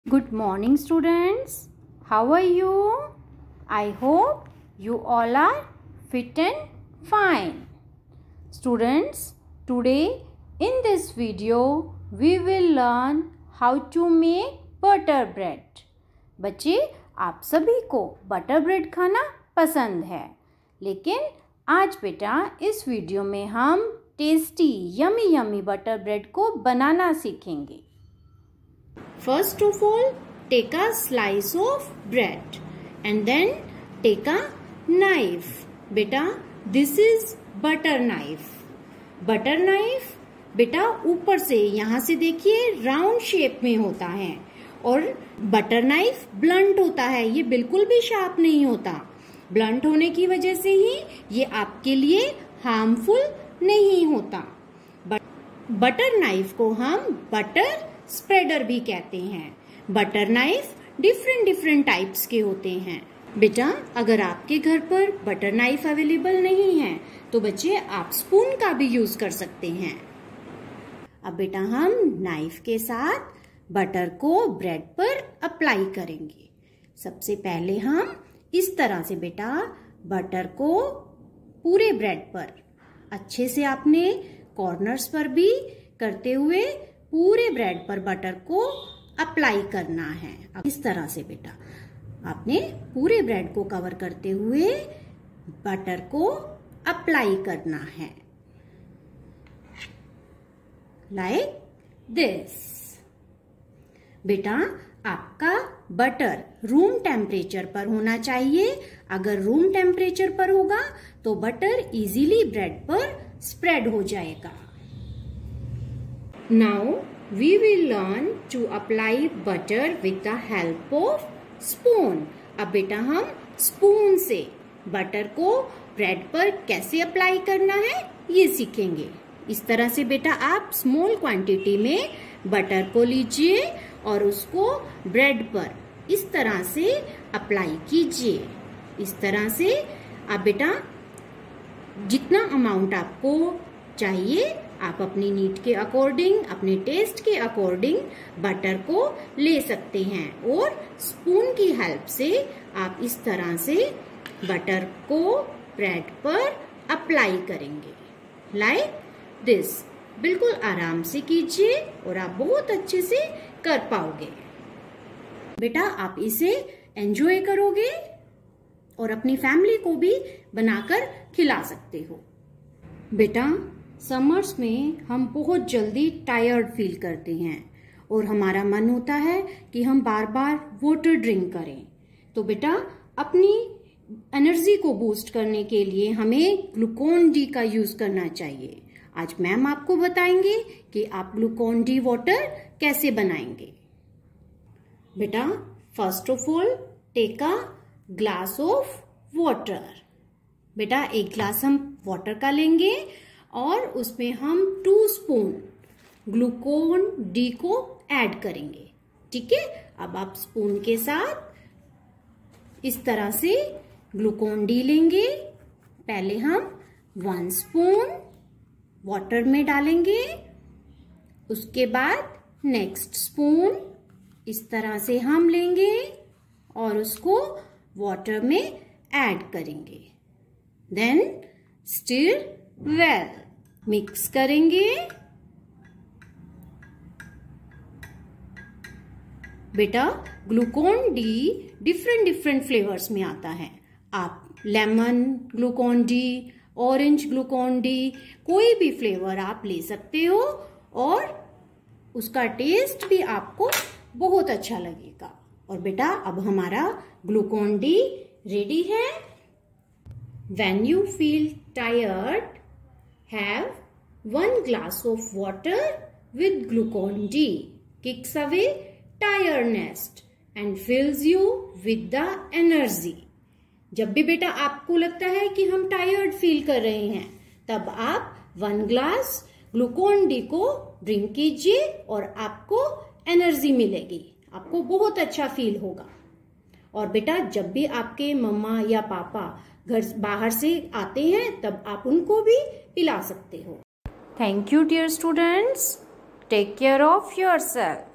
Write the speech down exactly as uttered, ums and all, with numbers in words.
Good morning, students. How are you? I hope you all are fit and fine. Students, today in this video we will learn how to make butter bread. बच्चे, आप सभी को butter bread खाना पसंद है, लेकिन आज बेटा इस वीडियो में हम tasty yummy yummy butter bread को बनाना सीखेंगे. First of all, take a slice of bread and then take a knife. बेटा, this is butter knife. Butter knife बेटा ऊपर से यहाँ से देखिए राउंड शेप में होता है और बटर नाइफ ब्लंट होता है. ये बिल्कुल भी शार्प नहीं होता. ब्लंट होने की वजह से ही ये आपके लिए हार्मफुल नहीं होता. बटर नाइफ को हम बटर स्प्रेडर भी कहते हैं. Butter knife different different types के होते हैं. बेटा, अगर आपके घर पर बटर नाइफ अवेलेबल नहीं है तो बच्चे आप स्पून का भी यूज कर सकते हैं. अब बेटा हम नाइफ के साथ बटर को ब्रेड पर अप्लाई करेंगे. सबसे पहले हम इस तरह से बेटा बटर को पूरे ब्रेड पर अच्छे से आपने कॉर्नर्स पर भी करते हुए पूरे ब्रेड पर बटर को अप्लाई करना है. अब इस तरह से बेटा आपने पूरे ब्रेड को कवर करते हुए बटर को अप्लाई करना है, लाइक दिस. बेटा आपका बटर रूम टेम्परेचर पर होना चाहिए. अगर रूम टेम्परेचर पर होगा तो बटर इजीली ब्रेड पर स्प्रेड हो जाएगा. Now we will learn to apply butter with the help of spoon. अब बेटा हम स्पून से बटर को ब्रेड पर कैसे अप्लाई करना है ये सीखेंगे. इस तरह से बेटा आप स्मॉल क्वांटिटी में बटर को लीजिए और उसको ब्रेड पर इस तरह से अप्लाई कीजिए. इस तरह से आप बेटा जितना अमाउंट आपको चाहिए आप अपनी नीड के अकॉर्डिंग, अपने टेस्ट के अकॉर्डिंग बटर को ले सकते हैं और स्पून की हेल्प से आप इस तरह से बटर को ब्रेड पर अप्लाई करेंगे, लाइक दिस. बिल्कुल आराम से कीजिए और आप बहुत अच्छे से कर पाओगे. बेटा आप इसे एंजॉय करोगे और अपनी फैमिली को भी बनाकर खिला सकते हो. बेटा समर्स में हम बहुत जल्दी टायर्ड फील करते हैं और हमारा मन होता है कि हम बार बार वाटर ड्रिंक करें. तो बेटा अपनी एनर्जी को बूस्ट करने के लिए हमें ग्लूकोन डी का यूज करना चाहिए. आज मैम आपको बताएंगे कि आप ग्लूकोन डी वाटर कैसे बनाएंगे. बेटा first of all take a glass of water. बेटा एक ग्लास हम वाटर का लेंगे और उसमें हम टू स्पून ग्लूकोन डी को ऐड करेंगे. ठीक है, अब आप स्पून के साथ इस तरह से ग्लूकोन डी लेंगे. पहले हम वन स्पून वाटर में डालेंगे, उसके बाद नेक्स्ट स्पून इस तरह से हम लेंगे और उसको वाटर में ऐड करेंगे. देन स्टिर वेल मिक्स करेंगे. बेटा Glucon D different different flavours में आता है. आप lemon Glucon D, orange Glucon D, कोई भी फ्लेवर आप ले सकते हो और उसका टेस्ट भी आपको बहुत अच्छा लगेगा. और बेटा अब हमारा ग्लूकोन डी रेडी है. When you feel tired, have one glass of water with glucon D. Kicks away tiredness and fills you with the energy. जब भी बेटा आपको लगता है कि हम टायर्ड फील कर रहे हैं तब आप वन ग्लास ग्लूकोन डी को ड्रिंक कीजिए और आपको एनर्जी मिलेगी. आपको बहुत अच्छा फील होगा. और बेटा जब भी आपके मम्मा या पापा घर बाहर से आते हैं तब आप उनको भी पिला सकते हो. Thank you dear students. Take care of yourself.